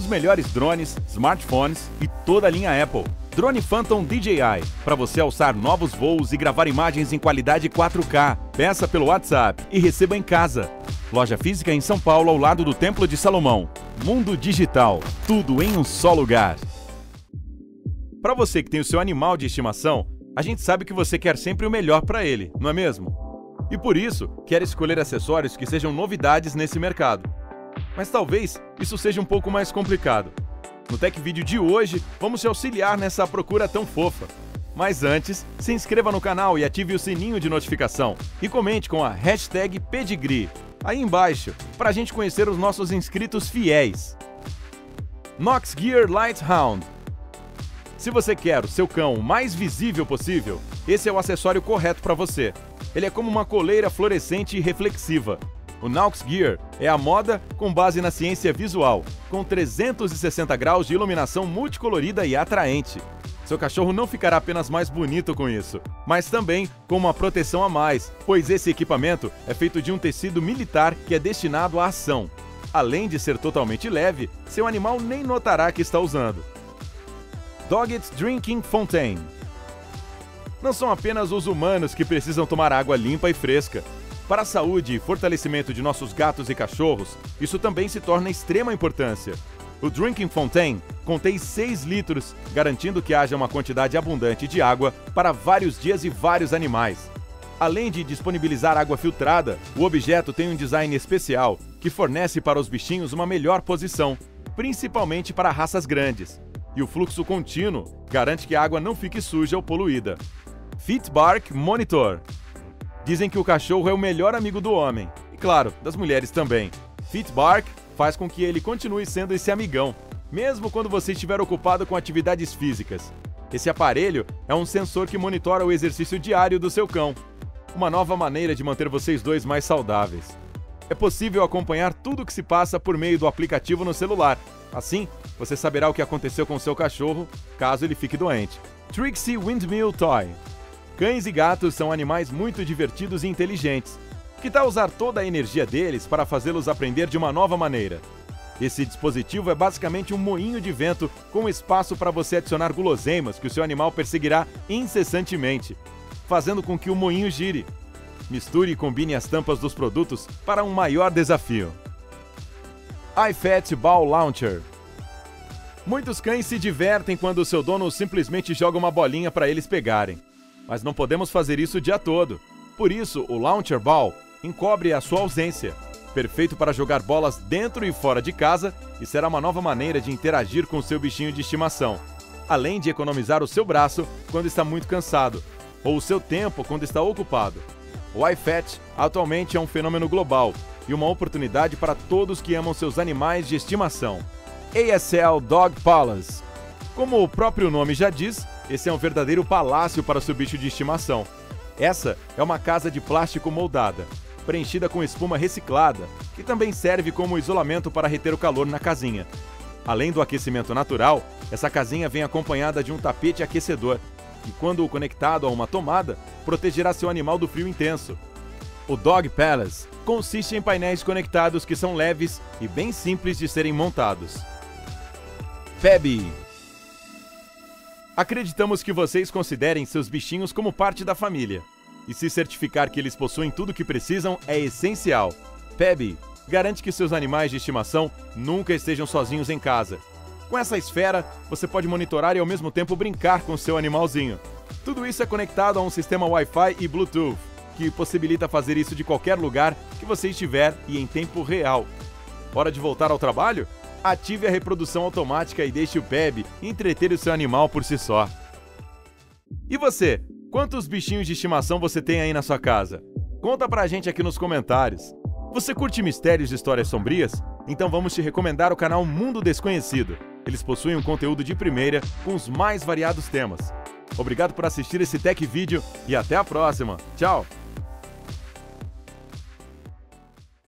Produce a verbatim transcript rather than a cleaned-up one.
melhores drones, smartphones e toda a linha Apple. Drone Phantom D J I, para você alçar novos voos e gravar imagens em qualidade quatro K. Peça pelo WhatsApp e receba em casa. Loja física em São Paulo, ao lado do Templo de Salomão. Mundo Digital, tudo em um só lugar. Para você que tem o seu animal de estimação, a gente sabe que você quer sempre o melhor para ele, não é mesmo? E por isso, quer escolher acessórios que sejam novidades nesse mercado. Mas talvez isso seja um pouco mais complicado. No Tech Video de hoje, vamos te auxiliar nessa procura tão fofa. Mas antes, se inscreva no canal e ative o sininho de notificação. E comente com a hashtag Pedigree, aí embaixo, para a gente conhecer os nossos inscritos fiéis. Knox Gear Light Hound. Se você quer o seu cão o mais visível possível, esse é o acessório correto para você. Ele é como uma coleira fluorescente e reflexiva. O Knox Gear é a moda com base na ciência visual, com trezentos e sessenta graus de iluminação multicolorida e atraente. Seu cachorro não ficará apenas mais bonito com isso, mas também com uma proteção a mais, pois esse equipamento é feito de um tecido militar que é destinado à ação. Além de ser totalmente leve, seu animal nem notará que está usando. Doggett Drinking Fountain. Não são apenas os humanos que precisam tomar água limpa e fresca. Para a saúde e fortalecimento de nossos gatos e cachorros, isso também se torna extrema importância. O Drinking Fountain contém seis litros, garantindo que haja uma quantidade abundante de água para vários dias e vários animais. Além de disponibilizar água filtrada, o objeto tem um design especial que fornece para os bichinhos uma melhor posição, principalmente para raças grandes. E o fluxo contínuo garante que a água não fique suja ou poluída. Fitbark Monitor. Dizem que o cachorro é o melhor amigo do homem, e claro, das mulheres também. Fitbark faz com que ele continue sendo esse amigão, mesmo quando você estiver ocupado com atividades físicas. Esse aparelho é um sensor que monitora o exercício diário do seu cão. Uma nova maneira de manter vocês dois mais saudáveis. É possível acompanhar tudo o que se passa por meio do aplicativo no celular. Assim, você saberá o que aconteceu com seu cachorro, caso ele fique doente. Trixie Windmill Toy. Cães e gatos são animais muito divertidos e inteligentes. Que tal usar toda a energia deles para fazê-los aprender de uma nova maneira? Esse dispositivo é basicamente um moinho de vento com espaço para você adicionar guloseimas que o seu animal perseguirá incessantemente, fazendo com que o moinho gire. Misture e combine as tampas dos produtos para um maior desafio. iFat Ball Launcher. Muitos cães se divertem quando o seu dono simplesmente joga uma bolinha para eles pegarem. Mas não podemos fazer isso o dia todo. Por isso, o Launcher Ball encobre a sua ausência. Perfeito para jogar bolas dentro e fora de casa e será uma nova maneira de interagir com o seu bichinho de estimação. Além de economizar o seu braço quando está muito cansado, ou o seu tempo quando está ocupado. O iFat atualmente é um fenômeno global e uma oportunidade para todos que amam seus animais de estimação. A S L Dog Palace. Como o próprio nome já diz, esse é um verdadeiro palácio para seu bicho de estimação. Essa é uma casa de plástico moldada, preenchida com espuma reciclada, que também serve como isolamento para reter o calor na casinha. Além do aquecimento natural, essa casinha vem acompanhada de um tapete aquecedor, que quando conectado a uma tomada, protegerá seu animal do frio intenso. O Dog Palace consiste em painéis conectados que são leves e bem simples de serem montados. Pebby. Acreditamos que vocês considerem seus bichinhos como parte da família. E se certificar que eles possuem tudo o que precisam é essencial. Pebby garante que seus animais de estimação nunca estejam sozinhos em casa. Com essa esfera, você pode monitorar e ao mesmo tempo brincar com seu animalzinho. Tudo isso é conectado a um sistema Wi-Fi e Bluetooth, que possibilita fazer isso de qualquer lugar que você estiver e em tempo real. Hora de voltar ao trabalho? Ative a reprodução automática e deixe o Pebby entreter o seu animal por si só. E você? Quantos bichinhos de estimação você tem aí na sua casa? Conta pra gente aqui nos comentários. Você curte mistérios e histórias sombrias? Então vamos te recomendar o canal Mundo Desconhecido. Eles possuem um conteúdo de primeira com os mais variados temas. Obrigado por assistir esse Tech Video e até a próxima. Tchau!